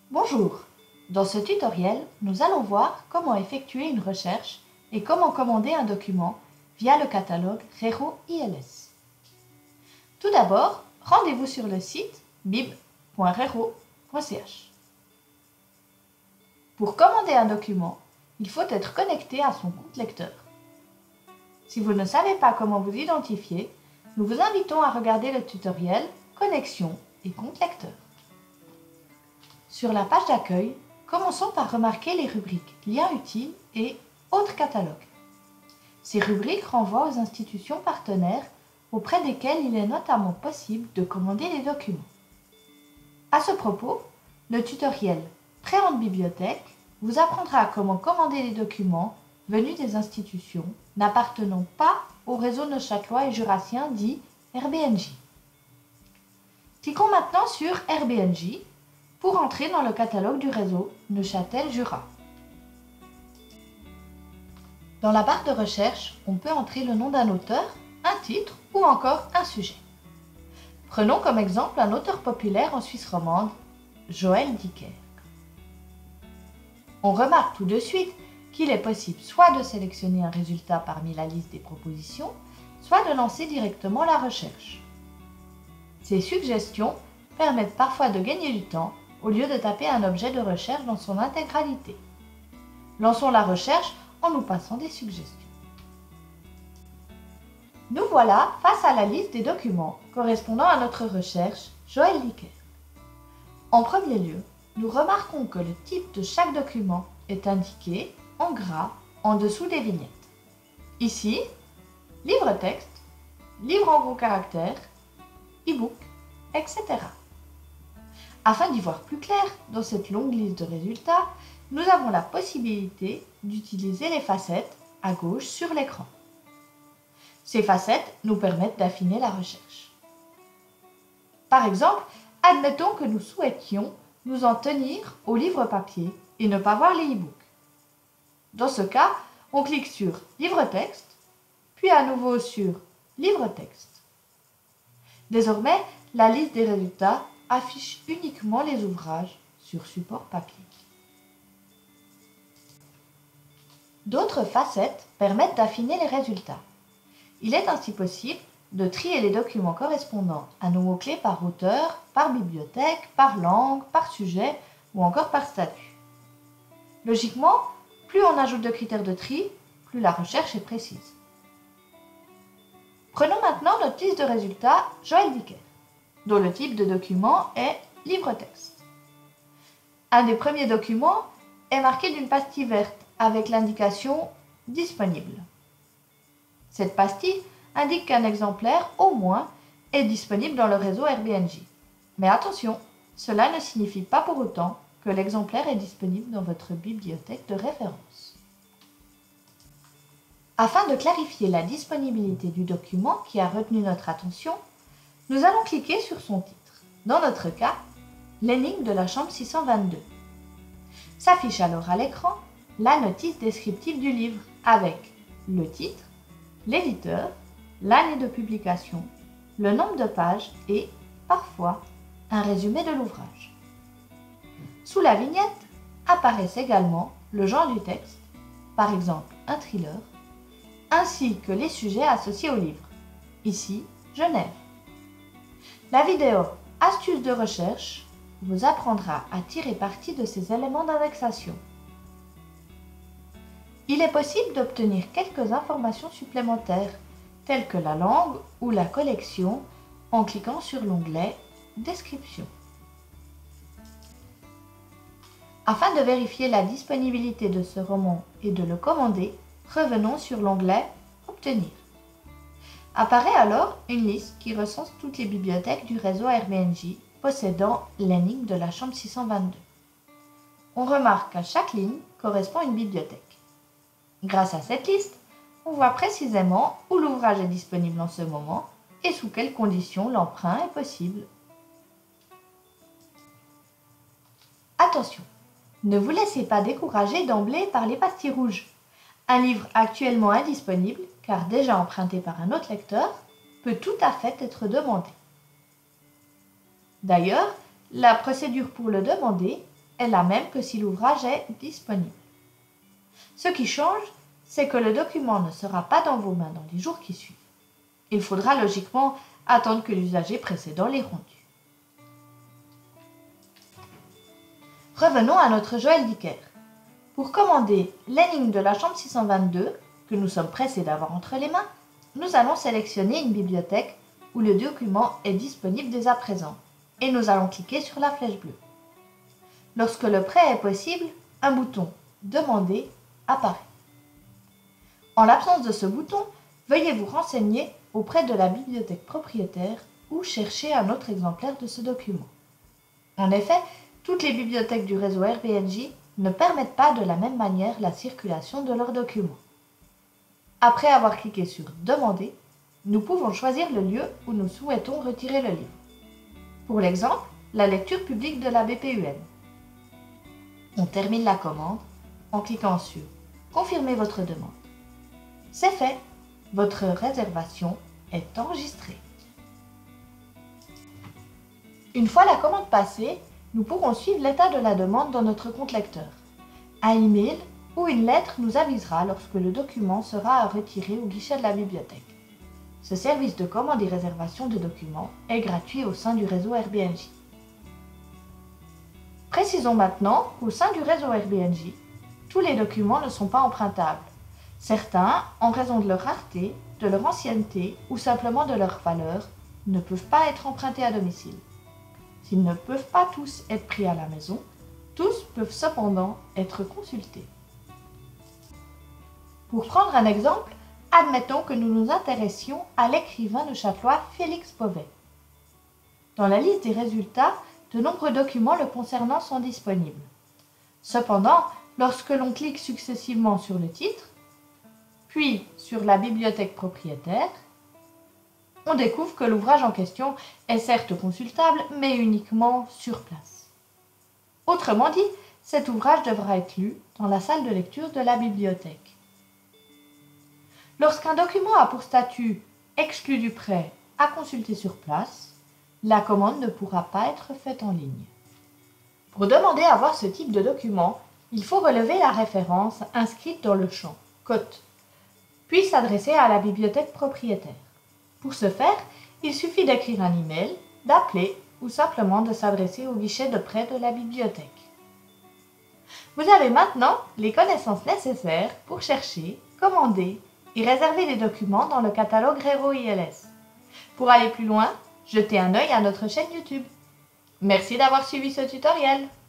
Bonjour! Dans ce tutoriel, nous allons voir comment effectuer une recherche et comment commander un document via le catalogue Rero ILS. Tout d'abord, rendez-vous sur le site bib.rero.ch. Pour commander un document, il faut être connecté à son compte lecteur. Si vous ne savez pas comment vous identifier, nous vous invitons à regarder le tutoriel Connexion et compte lecteur. Sur la page d'accueil, commençons par remarquer les rubriques Liens utiles et Autres catalogues. Ces rubriques renvoient aux institutions partenaires auprès desquelles il est notamment possible de commander des documents. À ce propos, le tutoriel Prévente bibliothèque vous apprendra comment commander les documents venus des institutions n'appartenant pas au réseau neuchâtelois et jurassien dit RBNJ. Cliquons maintenant sur RBNJ pour entrer dans le catalogue du réseau Neuchâtel-Jura. Dans la barre de recherche, on peut entrer le nom d'un auteur, un titre ou encore un sujet. Prenons comme exemple un auteur populaire en Suisse romande, Joël Dicker. On remarque tout de suite qu'il est possible soit de sélectionner un résultat parmi la liste des propositions, soit de lancer directement la recherche. Ces suggestions permettent parfois de gagner du temps au lieu de taper un objet de recherche dans son intégralité. Lançons la recherche en nous passant des suggestions. Nous voilà face à la liste des documents correspondant à notre recherche Joël Dicker. En premier lieu, nous remarquons que le type de chaque document est indiqué en gras en dessous des vignettes. Ici, livre texte, livre en gros caractères, e-book, etc. Afin d'y voir plus clair dans cette longue liste de résultats, nous avons la possibilité d'utiliser les facettes à gauche sur l'écran. Ces facettes nous permettent d'affiner la recherche. Par exemple, admettons que nous souhaitions nous en tenir au livre papier et ne pas voir les e-books. Dans ce cas, on clique sur Livre texte, puis à nouveau sur Livre texte. Désormais, la liste des résultats affiche uniquement les ouvrages sur support papier. D'autres facettes permettent d'affiner les résultats. Il est ainsi possible de trier les documents correspondant à nos mots-clés par auteur, par bibliothèque, par langue, par sujet ou encore par statut. Logiquement, plus on ajoute de critères de tri, plus la recherche est précise. Prenons maintenant notre liste de résultats Joël Dicker, dont le type de document est livre texte. Un des premiers documents est marqué d'une pastille verte avec l'indication disponible. Cette pastille indique qu'un exemplaire, au moins, est disponible dans le réseau RBNJ. Mais attention, cela ne signifie pas pour autant que l'exemplaire est disponible dans votre bibliothèque de référence. Afin de clarifier la disponibilité du document qui a retenu notre attention, nous allons cliquer sur son titre. Dans notre cas, l'énigme de la chambre 622. S'affiche alors à l'écran la notice descriptive du livre avec le titre, l'éditeur, l'année de publication, le nombre de pages et, parfois, un résumé de l'ouvrage. Sous la vignette apparaissent également le genre du texte, par exemple un thriller, ainsi que les sujets associés au livre, ici Genève. La vidéo Astuces de recherche vous apprendra à tirer parti de ces éléments d'indexation. Il est possible d'obtenir quelques informations supplémentaires, telles que la langue ou la collection, en cliquant sur l'onglet Description. Afin de vérifier la disponibilité de ce roman et de le commander, revenons sur l'onglet Obtenir. Apparaît alors une liste qui recense toutes les bibliothèques du réseau RBNJ possédant l'énigme de la chambre 622. On remarque qu'à chaque ligne correspond une bibliothèque. Grâce à cette liste, on voit précisément où l'ouvrage est disponible en ce moment et sous quelles conditions l'emprunt est possible. Attention, ne vous laissez pas décourager d'emblée par les pastilles rouges. Un livre actuellement indisponible, car déjà emprunté par un autre lecteur, peut tout à fait être demandé. D'ailleurs, la procédure pour le demander est la même que si l'ouvrage est disponible. Ce qui change, c'est que le document ne sera pas dans vos mains dans les jours qui suivent. Il faudra logiquement attendre que l'usager précédent l'ait rendu. Revenons à notre Joël Dicker. Pour commander l'énigme de la chambre 622, que nous sommes pressés d'avoir entre les mains, nous allons sélectionner une bibliothèque où le document est disponible dès à présent et nous allons cliquer sur la flèche bleue. Lorsque le prêt est possible, un bouton « Demander » apparaît. En l'absence de ce bouton, veuillez vous renseigner auprès de la bibliothèque propriétaire ou chercher un autre exemplaire de ce document. En effet, toutes les bibliothèques du réseau RBNJ ne permettent pas de la même manière la circulation de leurs documents. Après avoir cliqué sur « Demander », nous pouvons choisir le lieu où nous souhaitons retirer le livre. Pour l'exemple, la lecture publique de la BPUN. On termine la commande en cliquant sur « Confirmer votre demande ». C'est fait, votre réservation est enregistrée. Une fois la commande passée, nous pourrons suivre l'état de la demande dans notre compte lecteur. Un email ou une lettre nous avisera lorsque le document sera à retirer au guichet de la bibliothèque. Ce service de commande et réservation de documents est gratuit au sein du réseau RBNJ. Précisons maintenant qu'au sein du réseau RBNJ, tous les documents ne sont pas empruntables. Certains, en raison de leur rareté, de leur ancienneté ou simplement de leur valeur, ne peuvent pas être empruntés à domicile. S'ils ne peuvent pas tous être pris à la maison, tous peuvent cependant être consultés. Pour prendre un exemple, admettons que nous nous intéressions à l'écrivain neuchâtelois Félix Pauvet. Dans la liste des résultats, de nombreux documents le concernant sont disponibles. Cependant, lorsque l'on clique successivement sur le titre, puis sur la bibliothèque propriétaire, on découvre que l'ouvrage en question est certes consultable, mais uniquement sur place. Autrement dit, cet ouvrage devra être lu dans la salle de lecture de la bibliothèque. Lorsqu'un document a pour statut « exclu du prêt à consulter sur place », la commande ne pourra pas être faite en ligne. Pour demander à voir ce type de document, il faut relever la référence inscrite dans le champ « Cote », puis s'adresser à la bibliothèque propriétaire. Pour ce faire, il suffit d'écrire un email, d'appeler ou simplement de s'adresser au guichet de prêt de la bibliothèque. Vous avez maintenant les connaissances nécessaires pour chercher, commander et réserver des documents dans le catalogue Rero ILS. Pour aller plus loin, jetez un œil à notre chaîne YouTube. Merci d'avoir suivi ce tutoriel.